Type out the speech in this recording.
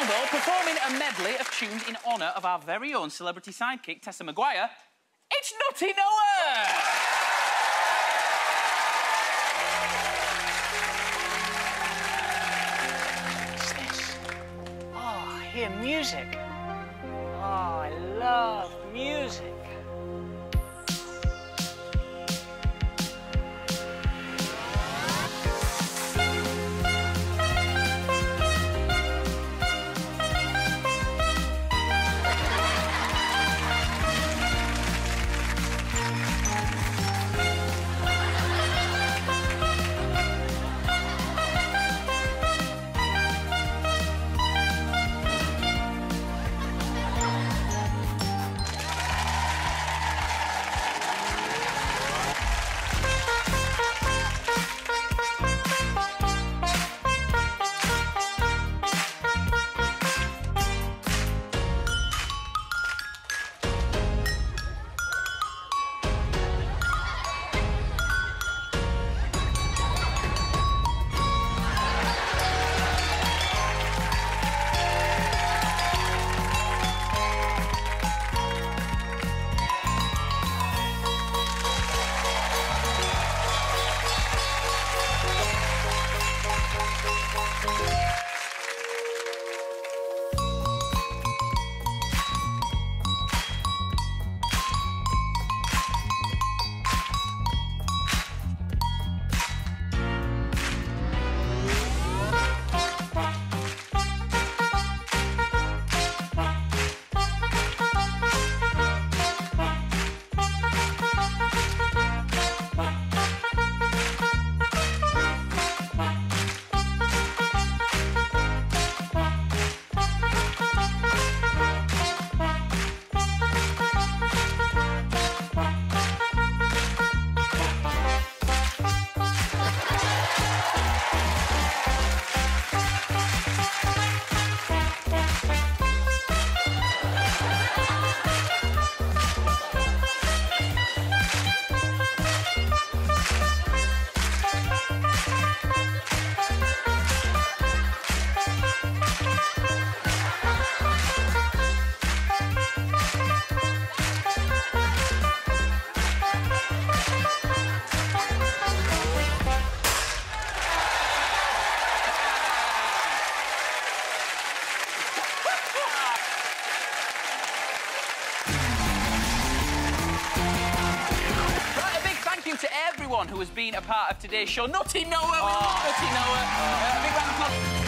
though, performing a medley of tunes in honour of our very own celebrity sidekick, Tessa Maguire, it's Nutty Noah! What's this? Oh, I hear music. Oh, I love music. To everyone who has been a part of today's show. Nutty Noah! Nutty Noah! Big round of applause.